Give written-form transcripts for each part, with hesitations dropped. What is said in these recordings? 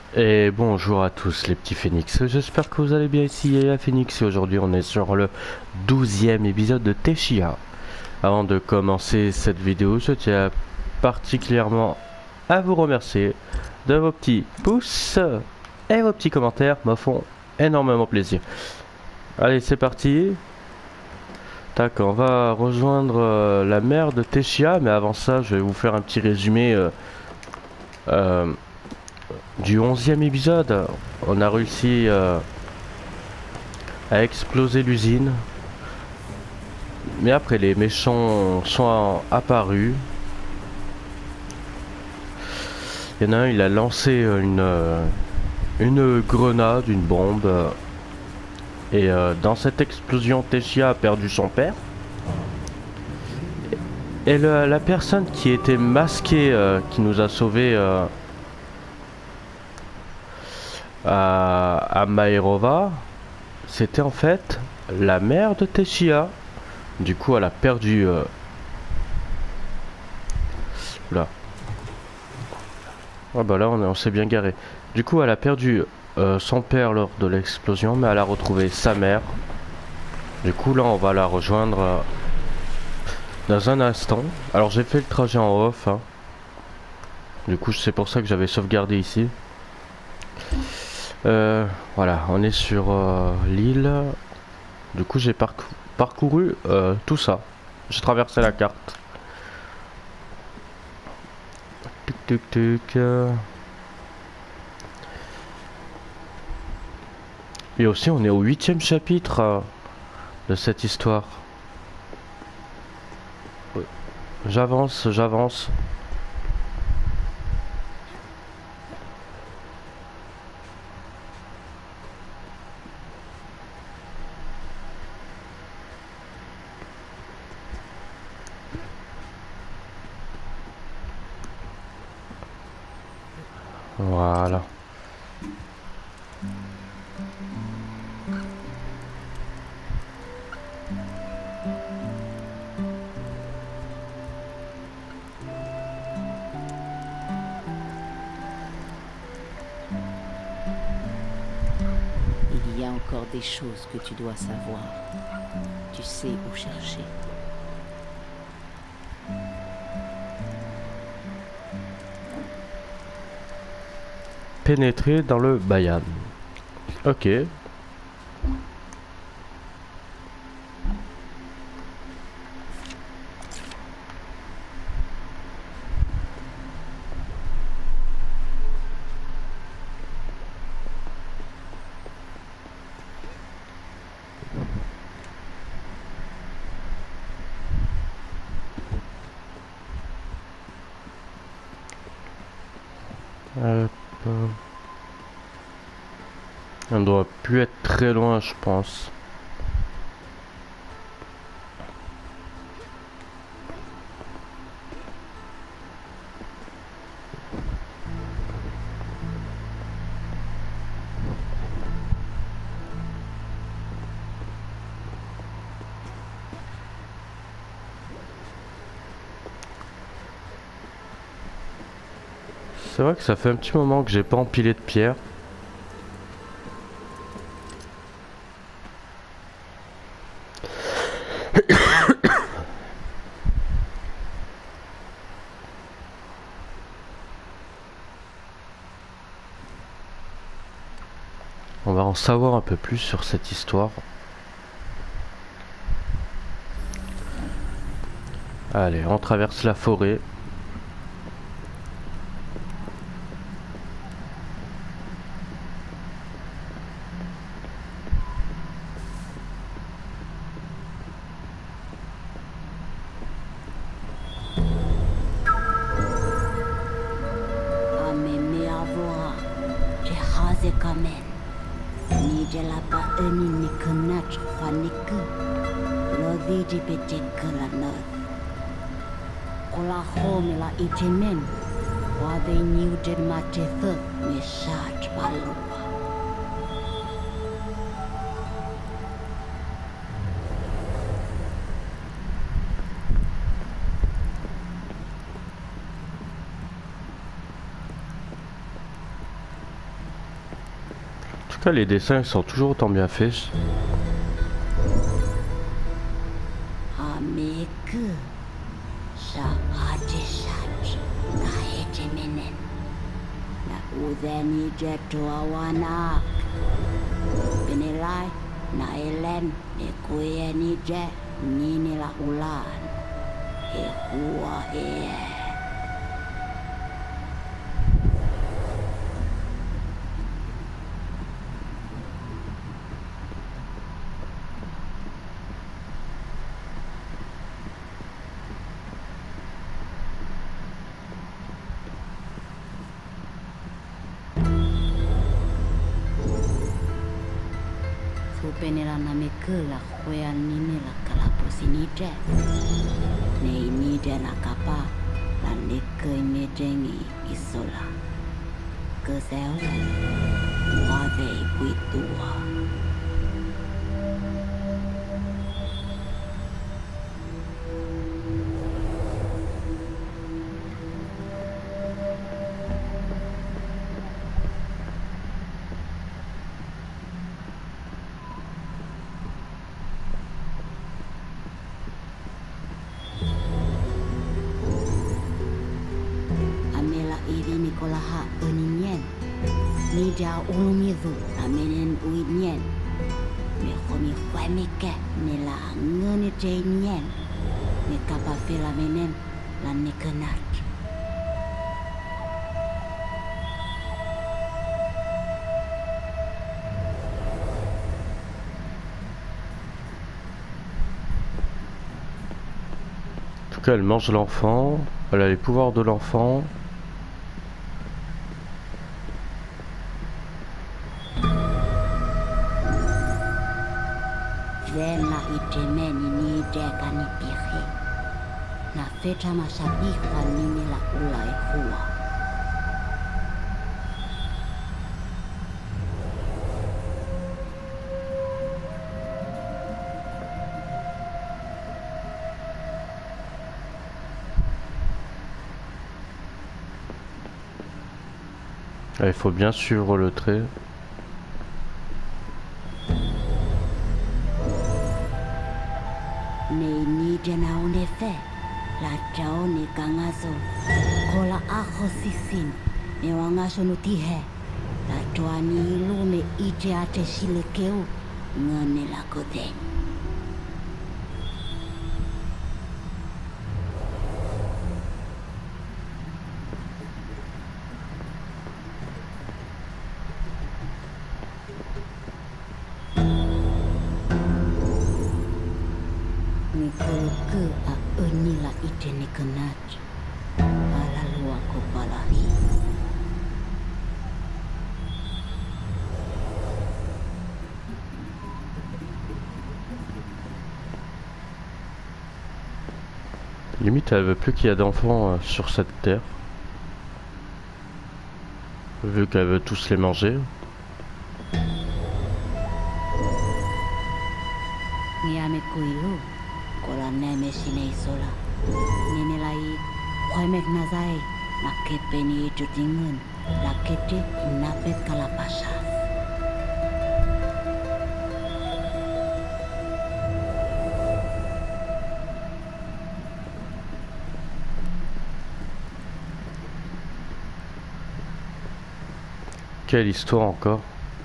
Et bonjour à tous les petits phénix, j'espère que vous allez bien ici à Phoenix et aujourd'hui on est sur le 12e épisode de Teshia. Avant de commencer cette vidéo, je tiens particulièrement à vous remercier de vos petits pouces et vos petits commentaires me font énormément plaisir. Allez c'est parti. Tac, on va rejoindre la mer de Teshia, mais avant ça je vais vous faire un petit résumé euh, du 11e épisode. On a réussi à exploser l'usine. Mais après les méchants sont apparus. Il y en a un, il a lancé une grenade, une bombe. Et dans cette explosion, Teshia a perdu son père. Et la personne qui était masquée, qui nous a sauvés à Maerova, c'était en fait la mère de Teshia. Du coup, elle a perdu... Là. Ah bah là, on s'est bien garé. Du coup, elle a perdu son père lors de l'explosion, mais elle a retrouvé sa mère. Du coup, là, on va la rejoindre dans un instant. Alors, j'ai fait le trajet en off. Hein. Du coup, c'est pour ça que j'avais sauvegardé ici. Voilà, on est sur l'île. Du coup, j'ai parcouru tout ça. J'ai traversé la carte. Tuk tuk tuk. Et aussi, on est au 8e chapitre de cette histoire. J'avance, j'avance. Voilà. Il y a encore des choses que tu dois savoir. Tu sais où chercher. Pénétrer dans le Bayan. Ok. Hop. On doit plus être très loin, je pense. C'est vrai que ça fait un petit moment que j'ai pas empilé de pierre. On va en savoir un peu plus sur cette histoire. Allez, on traverse la forêt. cas, les dessins sont toujours autant bien faits. Ameku Sha'ajishach Kahetemenen Na Udeni Jetoawanak Benilai Na Elen Nekuyeni Je Ninila Ulan Ehua Ea Penela na mekela kwea nini la kalapusinite ne inide na kapa la neke imejengi isola keseola wade witua Nikolaha uninyen Nija ulumizu amenen uinyen Mekomi kwemike nila ngeni jenyen Nikapa fila menen la nikenat En tout cas, elle mange l'enfant. Elle a les pouvoirs de l'enfant. Zena itemeni ni jeka ni pihe Na feta mashabika nini la ula ehua Il faut bien suivre le trait. Jana unefe la chaoni kangaso kola aho sisin ne wangaso nutihe la tuani ilume ite ate shilekeu ngane la kote Unila ite nikenat ala lua kopalahi Limite, elle veut plus qu'il y ait d'enfants sur cette terre. Vu qu'elle veut tous les manger. Niame kuilu kola neme sinei sola Ninilai Khoemek nazai Na kepeni itu tingun La kete napet kalapasha Quelle histoire encore.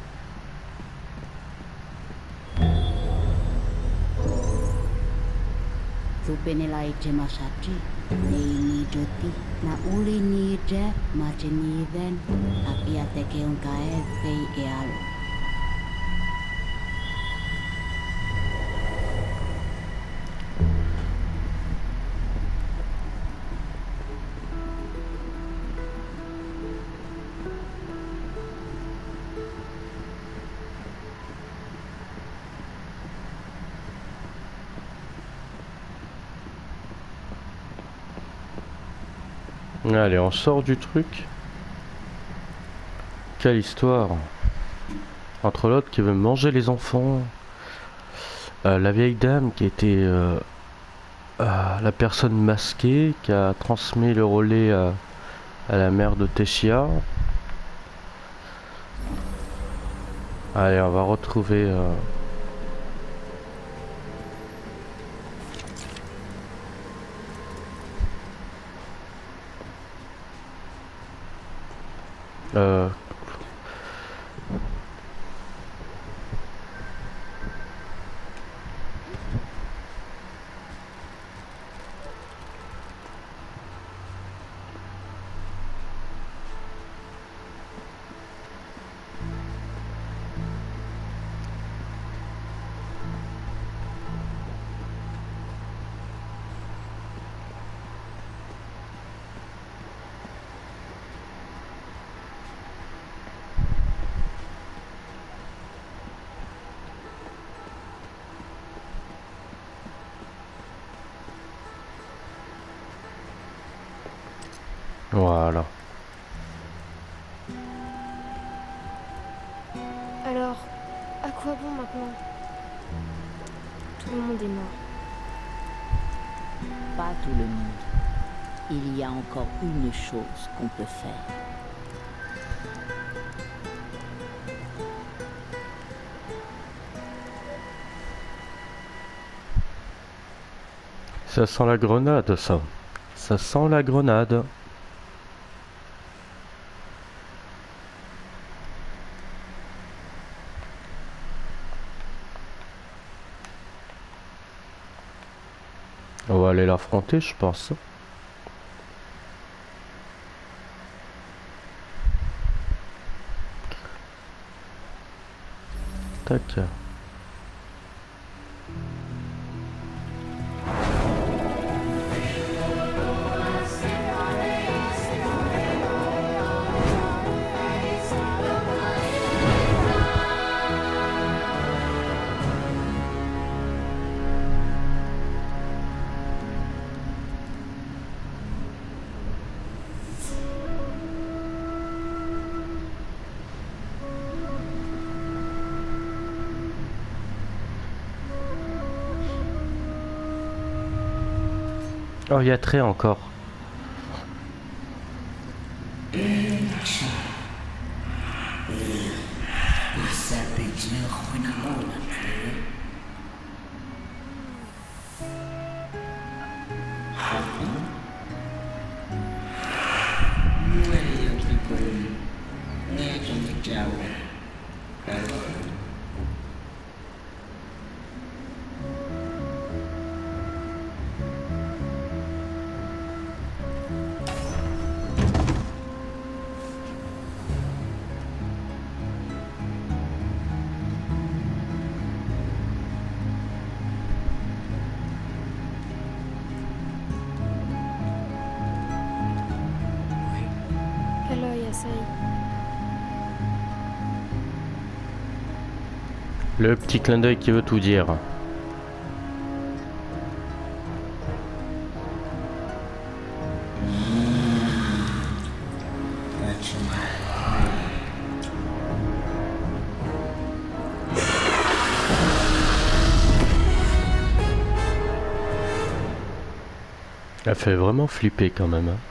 Supenela ite masati Neini joti Na uli ni ite Mate ni even Apia teke unkae fei ealo Allez, on sort du truc. Quelle histoire. Entre l'autre qui veut manger les enfants. La vieille dame qui était la personne masquée qui a transmis le relais à la mère de Téchia. Allez, on va retrouver... Euh... Voilà. Alors, à quoi bon maintenant? Tout le monde est mort. Pas tout le monde. Il y a encore une chose qu'on peut faire. Ça sent la grenade, ça. Ça sent la grenade. On va aller l'affronter, je pense. Tac. Oh, il y a très encore. Quel œil essaye? Le petit clin d'œil qui veut tout dire. Elle fait vraiment flipper quand même. Hein.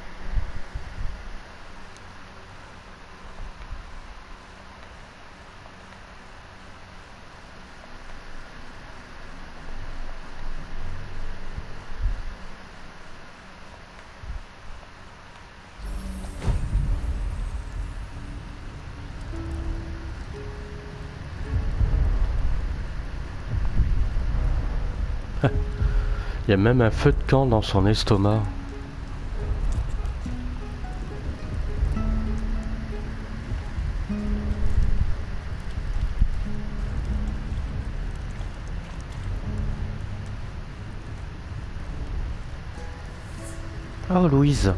Il y a même un feu de camp dans son estomac. Oh Louise.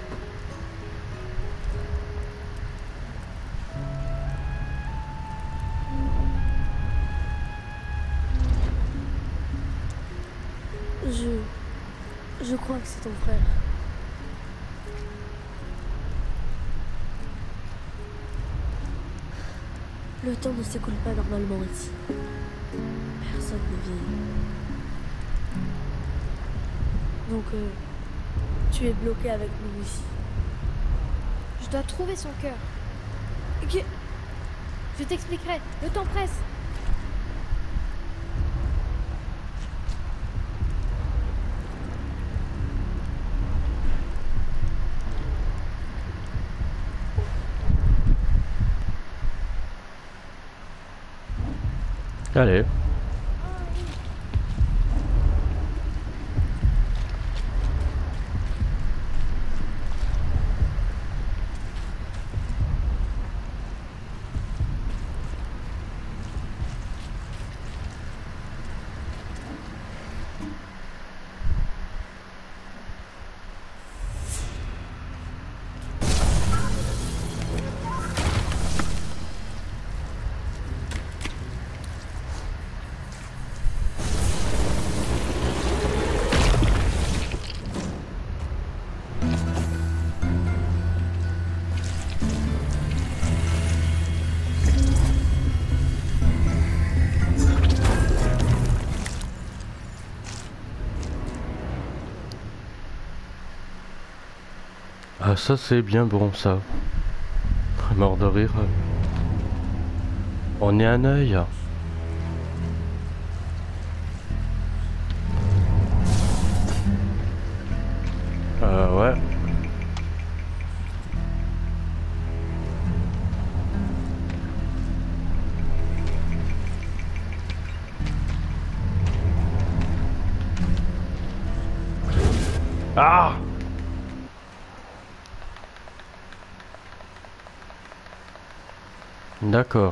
Je crois que c'est ton frère. Le temps ne s'écoule pas normalement ici. Personne ne vieillit. Donc, tu es bloqué avec nous ici. Je dois trouver son cœur. Je t'expliquerai. Le temps presse. Allez. Ah ça c'est bien bon ça. Mort de rire. On est un œil. Ouais. Ah! D'accord.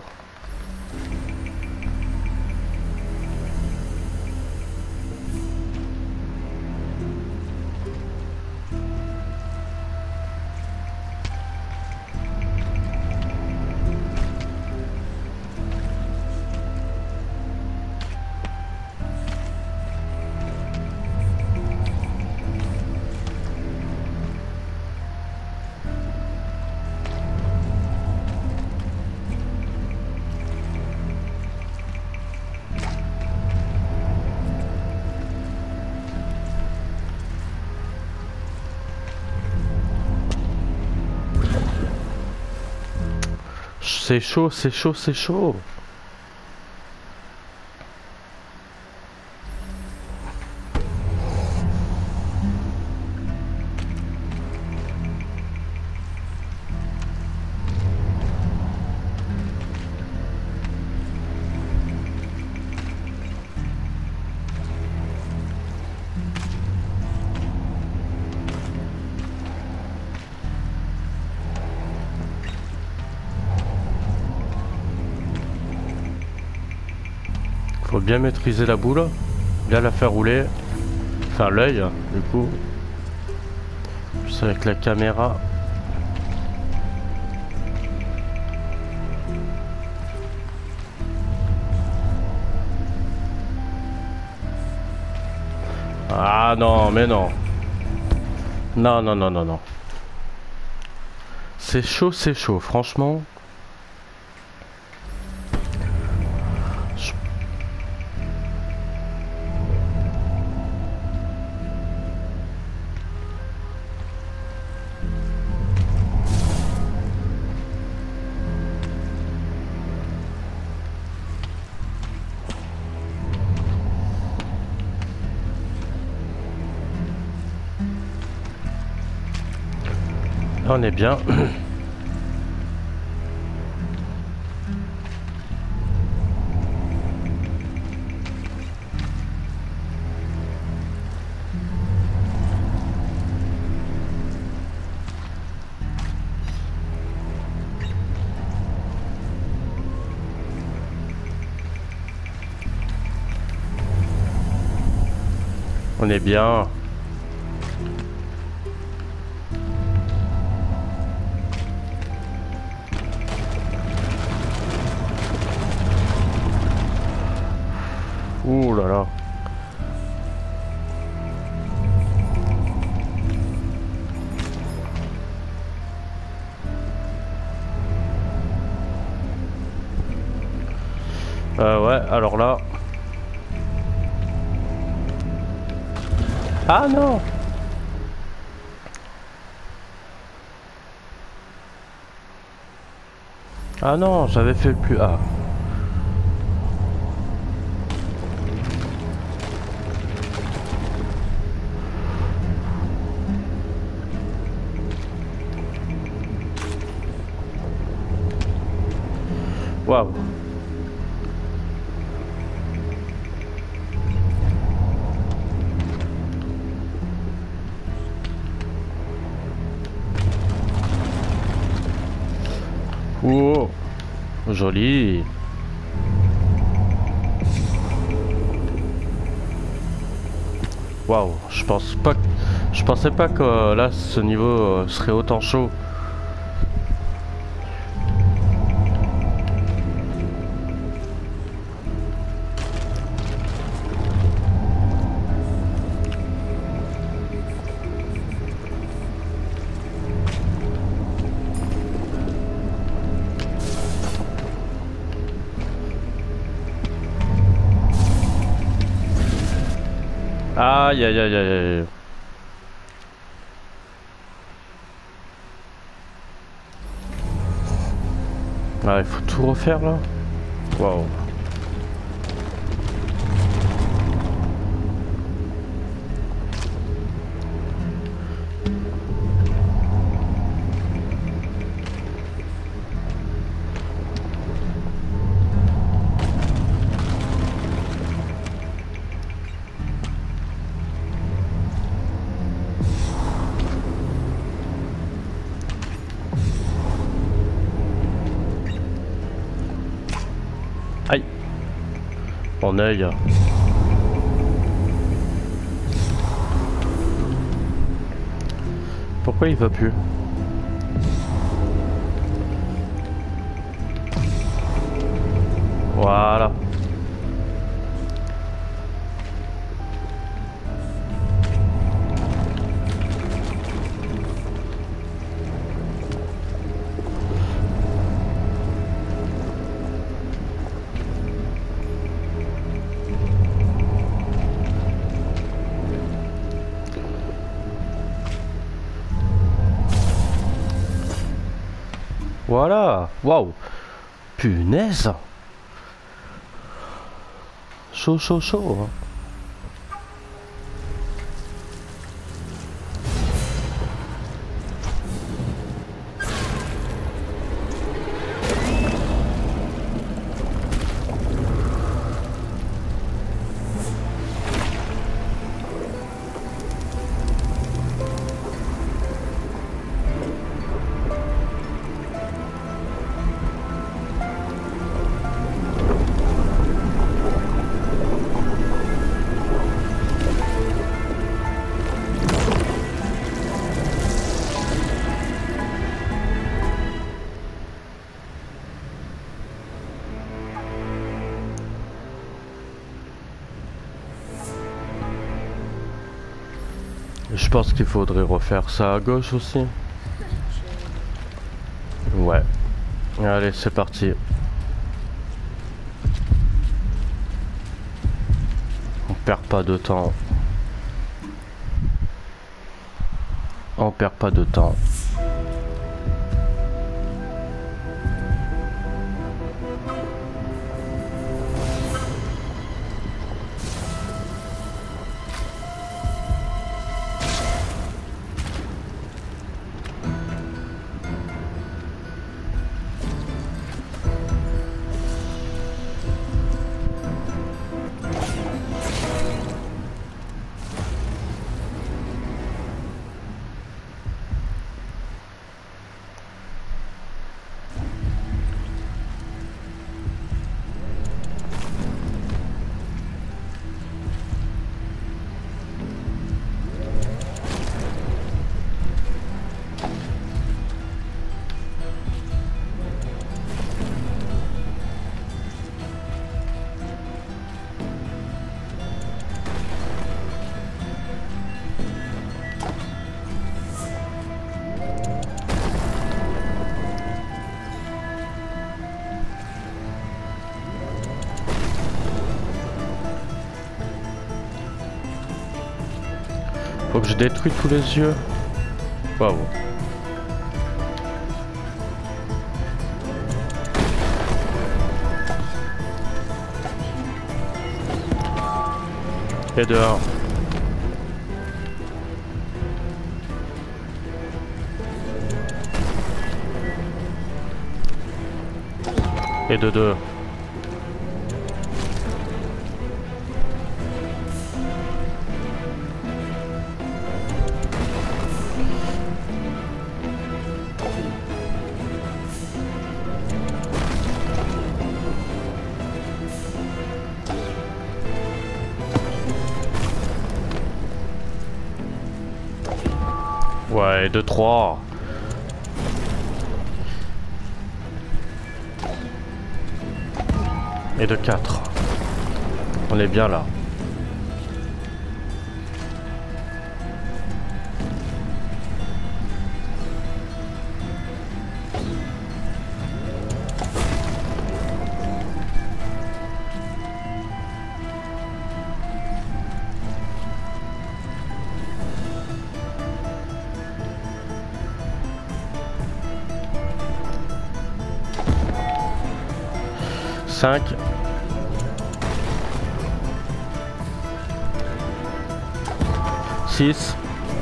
C'est chaud, c'est chaud, c'est chaud. Faut bien maîtriser la boule, bien la faire rouler, enfin l'œil du coup, juste avec la caméra. Ah non mais non, non non non non non, c'est chaud franchement. On est bien. On est bien. Ouh là là. Ouais, alors là. Ah non! Ah non, j'avais fait le plus... Ah. Waouh. Oh, joli. Waouh, je pensais pas que là ce niveau serait autant chaud. Aïe aïe aïe aïe aïe. Ah, il faut tout refaire là. Waouh. Aïe. Mon œil. Pourquoi il va plus? Voilà. Voilà. Waouh. Punaise. Chaud, chaud, chaud. Je pense qu'il faudrait refaire ça à gauche aussi. Ouais. Allez, c'est parti. On perd pas de temps. On perd pas de temps. Faut que je détruis tous les yeux. Waouh. Et de 1. Et de 2. Ouais, et de 3. Et de 4. On est bien là. Cinq. 6.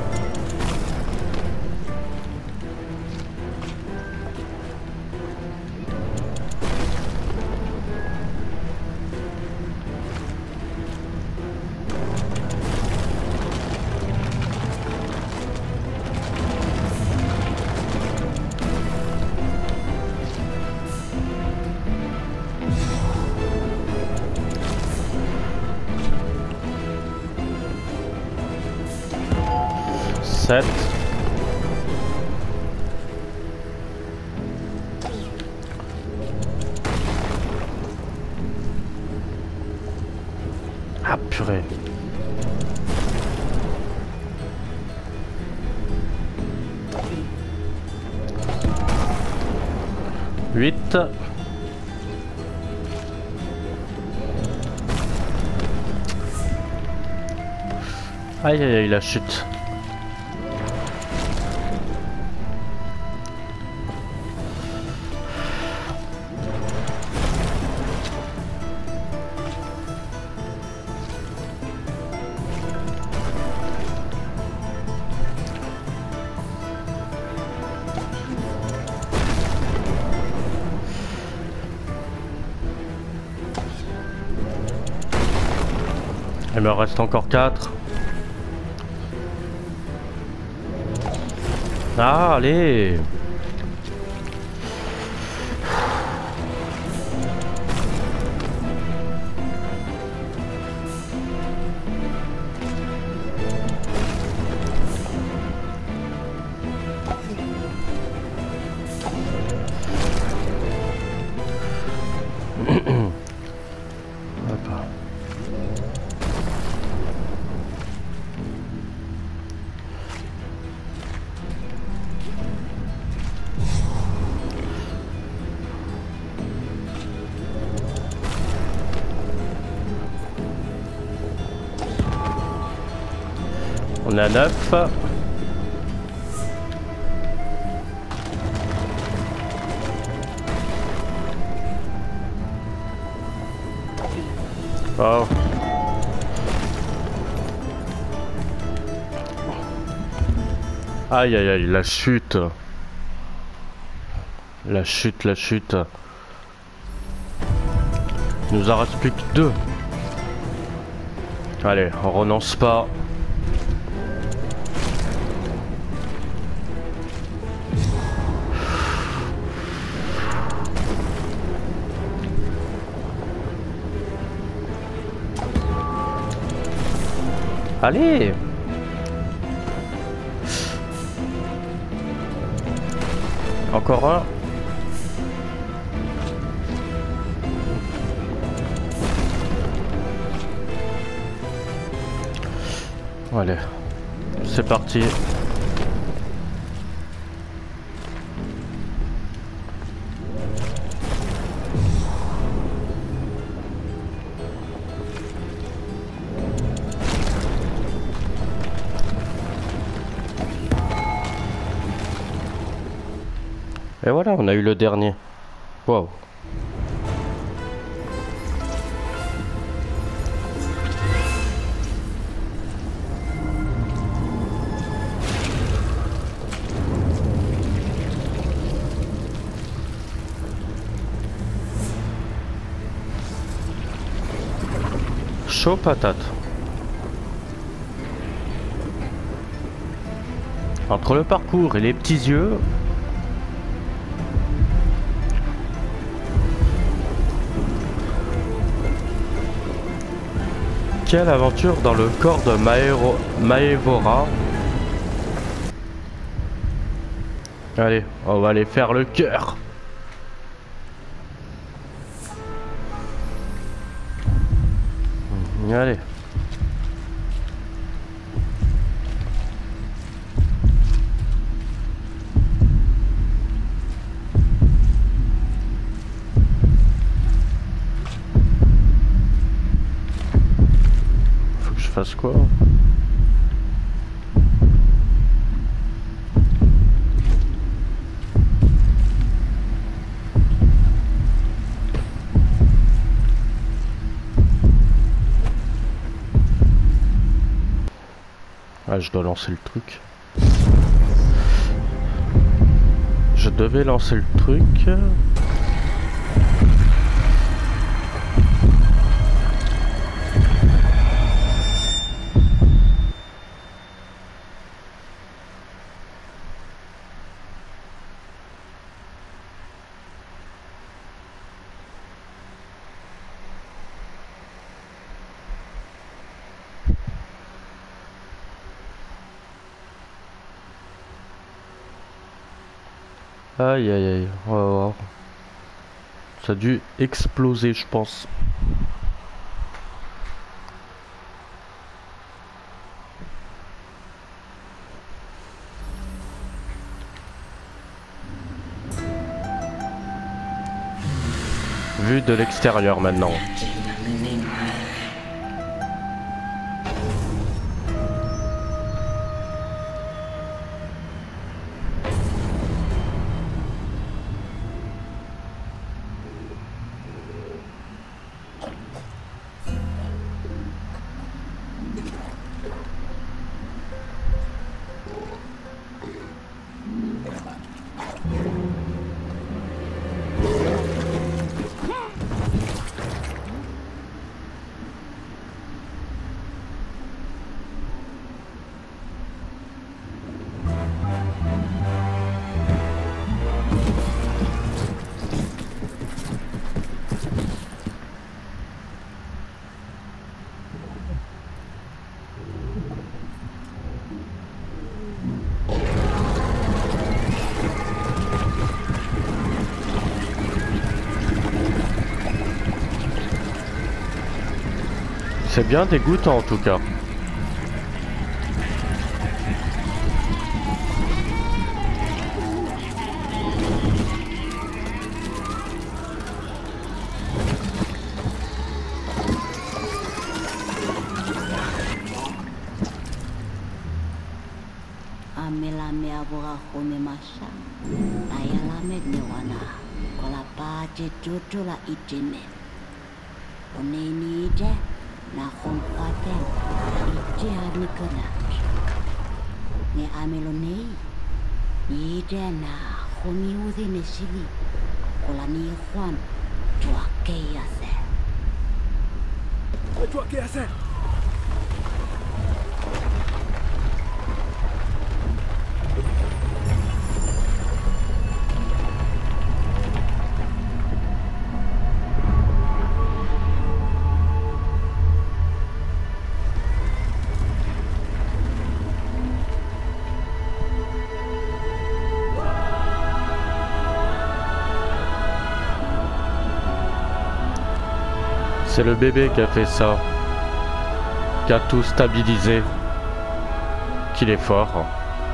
7. Ah purée. 8. Aïe aïe aïe, la chute. Il me reste encore 4. Ah, allez. On a 9. Oh. Aïe aïe aïe, la chute. La chute, la chute. Il nous en reste plus que 2. Allez, on renonce pas. Allez! Encore un. Allez, c'est parti. Et voilà, on a eu le dernier. Waouh. chaud patate. Entre le parcours et les petits yeux. Quelle aventure dans le corps de Maevora. Allez, on va aller faire le cœur. Allez. Faut que je fasse quoi? Ah, je dois lancer le truc. Je devais lancer le truc. Aïe aïe aïe, on va voir. Ça a dû exploser, je pense. Vue de l'extérieur maintenant. C'est bien dégoûtant en tout cas. Amelame abora home masha. Ayalame newana. Kola paje jujula itime. Oneni ije. Na khompaten ije anikana. Ne amelonei. Ije na khomi uzi nesili. Kola ni Juan. Tuake yase. Tuake yase. C'est le bébé qui a fait ça, qui a tout stabilisé, qu'il est fort.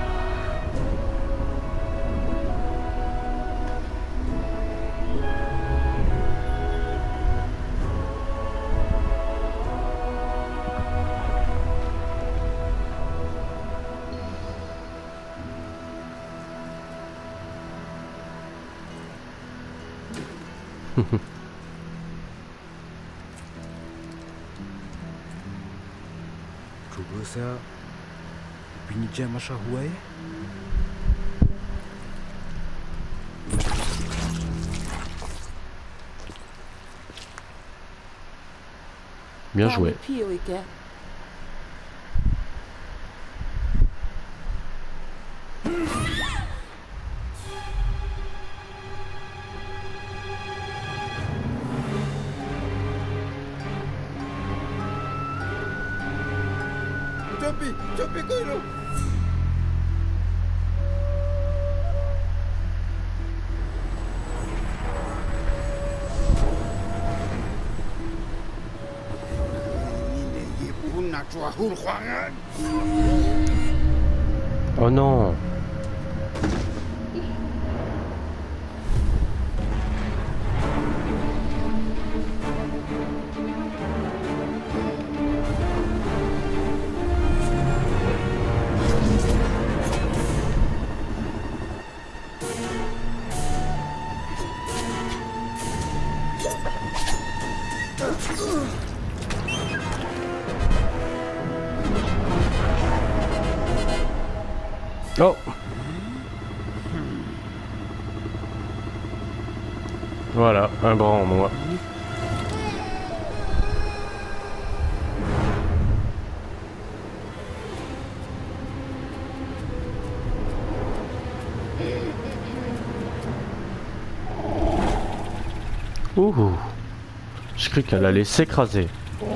Saya pinjam masa huai. Bien joué. Chopi Koiro. Oh non. Oh. Voilà, un bras en moins. Ouh. Je cru qu'elle allait s'écraser.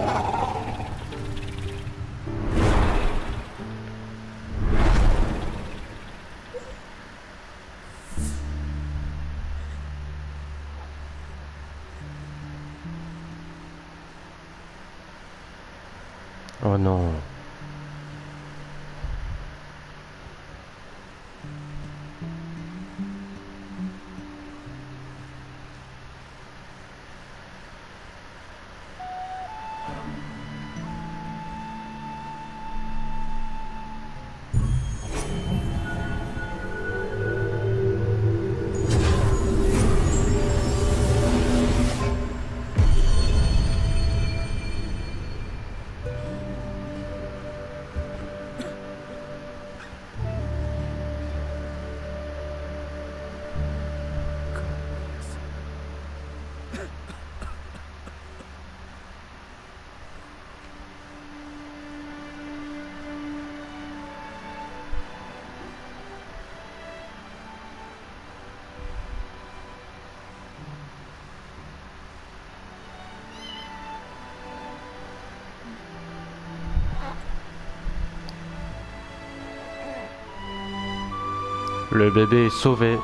Oh non. Le bébé est sauvé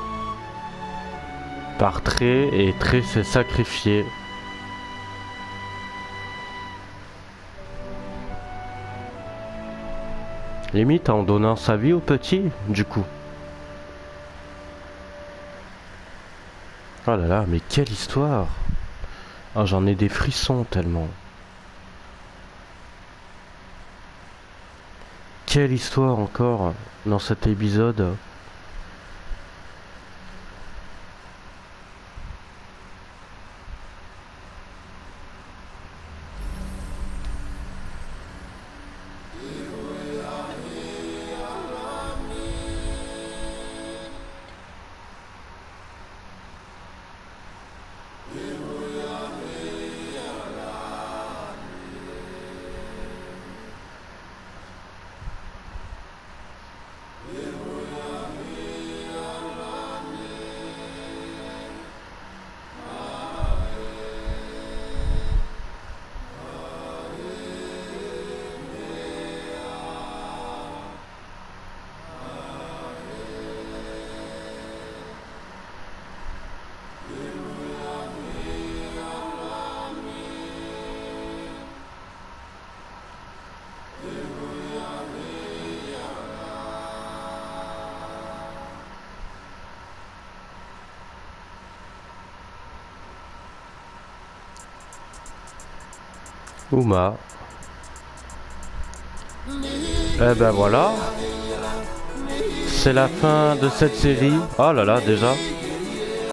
par Trey et Trey s'est sacrifié. Limite en donnant sa vie au petit, du coup. Oh là là, mais quelle histoire! Oh, j'en ai des frissons tellement. Quelle histoire encore dans cet épisode. Uma. Eh ben voilà. C'est la fin de cette série. Oh là là, déjà.